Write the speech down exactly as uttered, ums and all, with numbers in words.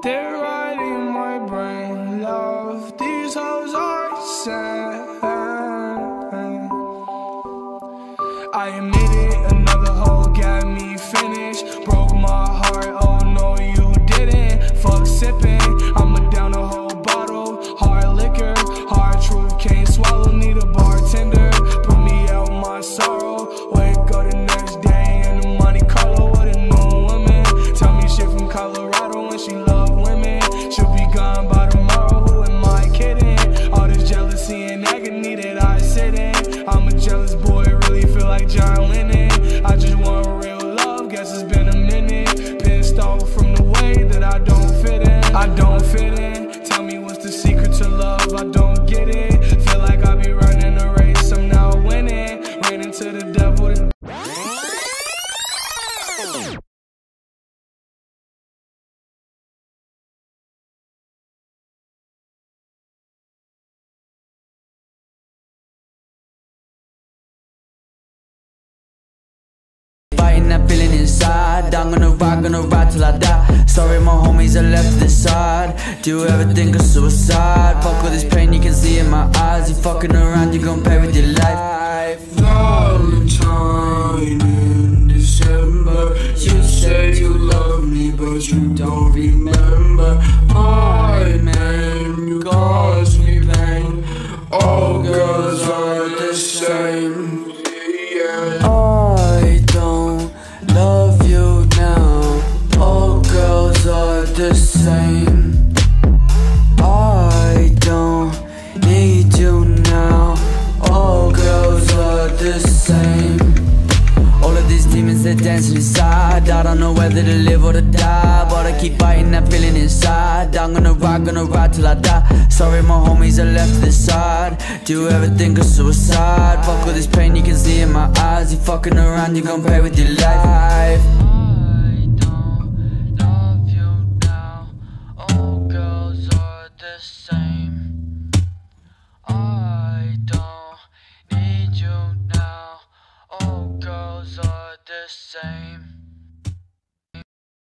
They're right in my brain, love. These hoes are sad. I admit it, another hoe got me finished. Broke my heart, oh no you didn't. Fuck sipping, I'ma down a whole bottle. Hard liquor, hard truth, can't swallow. Need a bartender, put me out my sorrow. Wake up the next day in the Monte Carlo with a new woman. Tell me shit from Colorado and she love women. She'll be gone by tomorrow, who am I kidding? All this jealousy and agony that I sit in. I'm a jealous boy, really feel like John Lennon. I just want real love, guess it's been a minute. Pissed off from the way that I don't fit in. I don't fit in, tell me what's the secret to love, I don't get it. Feel like I be running a race, I'm now winning. Ran into the devil to fighting that feeling inside. I'm gonna ride, gonna ride till I die. Sorry my homies, I left this side. Do you ever think of suicide? Fuck all this pain you can see in my eyes. You fucking around, you gon' pay with your life. Valentine in December. You say you love me, but you don't remember. My name, you cause me pain. All girls are the same. Yeah. I don't love you now. All girls are the same. I don't need you now. All girls are the same. All of these demons, they're dancing inside. I don't know whether to live or to die, but I keep fighting that feeling inside. I'm gonna ride, gonna ride till I die. Sorry my homies, I left this side. Do you ever think of suicide? Fuck all this pain you can see in my eyes. You fucking around, you gon' pay with your life.